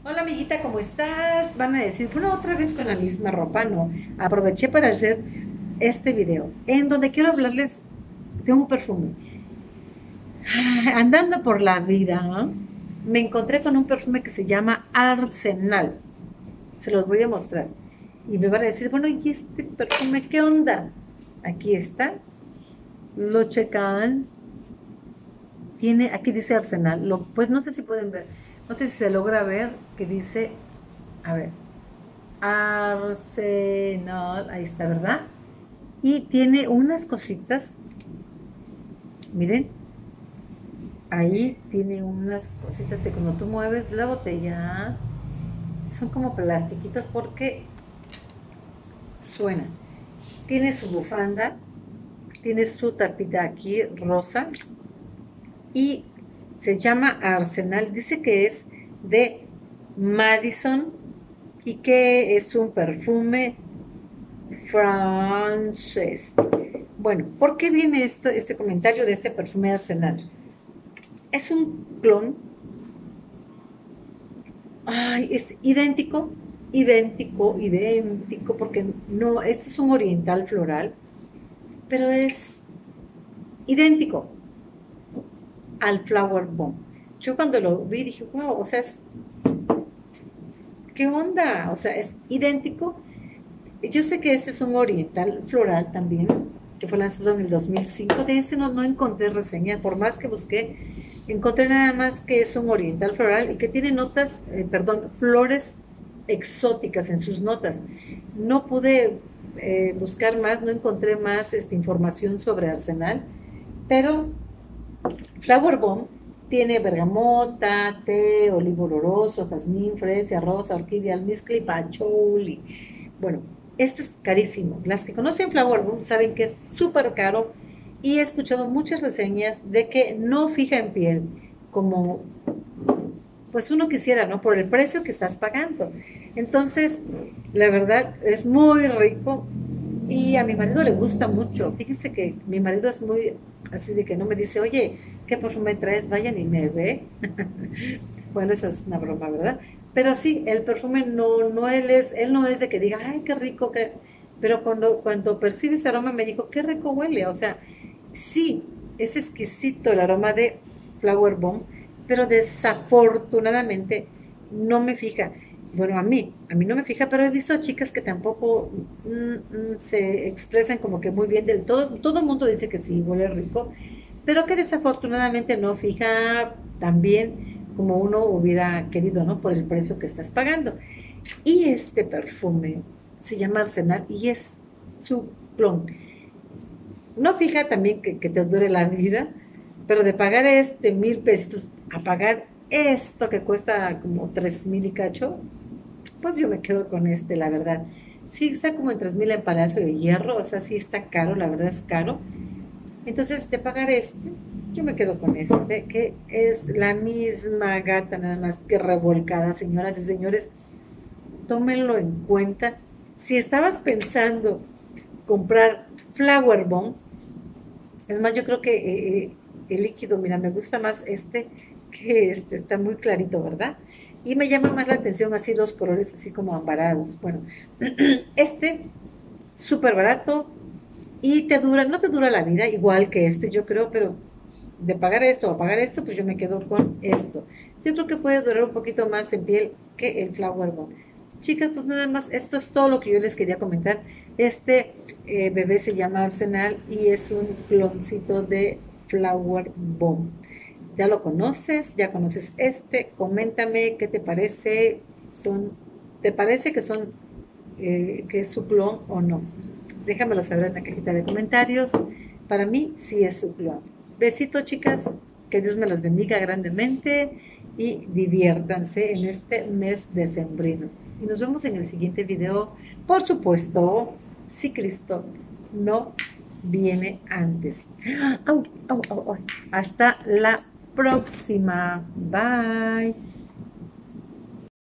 Hola amiguita, ¿cómo estás? Van a decir, bueno, otra vez con la misma ropa, no. Aproveché para hacer este video en donde quiero hablarles de un perfume. Andando por la vida, ¿no? Me encontré con un perfume que se llama Arsenal. Se los voy a mostrar. Y me van a decir, bueno, ¿y este perfume qué onda? Aquí está. Lo checan. Tiene, aquí dice Arsenal. Pues no sé si pueden ver. No sé si se logra ver que dice, a ver, Arsenal, ahí está, ¿verdad? Y tiene unas cositas, miren, ahí tiene unas cositas de cuando tú mueves la botella, son como plastiquitos porque suena. Tiene su bufanda, tiene su tapita aquí rosa y se llama Arsenal, dice que es de Madison y que es un perfume francés. Bueno, ¿por qué viene este comentario de este perfume Arsenal? Es un clon, ay, es idéntico, porque no, este es un oriental floral, pero es idéntico al Flower Bomb. Yo cuando lo vi dije, wow, o sea, ¿qué onda? O sea, es idéntico. Yo sé que este es un oriental floral también, que fue lanzado en el 2005. De este no encontré reseña, por más que busqué, encontré nada más que es un oriental floral y que tiene notas, flores exóticas en sus notas. No pude buscar más, no encontré más información sobre Arsenal, pero Flower Bomb tiene bergamota, té, olivo oloroso, jazmín, fresia, rosa, orquídea, almizcle y patchouli. Bueno, este es carísimo. Las que conocen Flower Bomb saben que es súper caro y he escuchado muchas reseñas de que no fija en piel, como pues uno quisiera, ¿no? Por el precio que estás pagando. Entonces, la verdad es muy rico y a mi marido le gusta mucho. Fíjense que mi marido es muy así de que no me dice, oye, ¿qué perfume traes? Vayan y me ve. Bueno, esa es una broma, ¿verdad? Pero sí, el perfume él no es de que diga, ay, qué rico, que... pero cuando percibe ese aroma me dijo, qué rico huele. O sea, sí, es exquisito el aroma de Flower Bomb, pero desafortunadamente no me fija. Bueno, a mí no me fija, pero he visto chicas que tampoco se expresan como que muy bien del todo. Todo el mundo dice que sí, huele rico, pero que desafortunadamente no fija tan bien como uno hubiera querido, ¿no? Por el precio que estás pagando. Y este perfume se llama Arsenal y es su clon. No fija también que te dure la vida, pero de pagar 1,000 pesos a pagar esto que cuesta como 3,000 y cacho, pues yo me quedo con la verdad. Sí, está como en 3,000 en Palacio de Hierro, o sea, sí está caro, la verdad es caro. Entonces, de pagar yo me quedo con que es la misma gata, nada más que revolcada, señoras y señores. Tómenlo en cuenta. Si estabas pensando comprar Flower Bomb, es más, yo creo que el líquido, mira, me gusta más que está muy clarito, ¿verdad? Y me llama más la atención así los colores así como ambarados. Bueno, este súper barato y no te dura la vida igual que yo creo, pero de pagar esto o pagar esto, pues yo me quedo con esto. Yo creo que puede durar un poquito más en piel que el Flower Bomb. Chicas, pues nada más, esto es todo lo que yo les quería comentar. Bebé se llama Arsenal y es un cloncito de Flower Bomb. ¿Ya lo conoces? ¿Ya conoces Coméntame qué te parece. ¿Te parece que es su clon o no? Déjamelo saber en la cajita de comentarios. Para mí sí es su clon. Besitos, chicas, que Dios me las bendiga grandemente y diviértanse en este mes decembrino. Y nos vemos en el siguiente video, por supuesto, si Cristo no viene antes. Au, au, au, au. Hasta la próxima. Bye.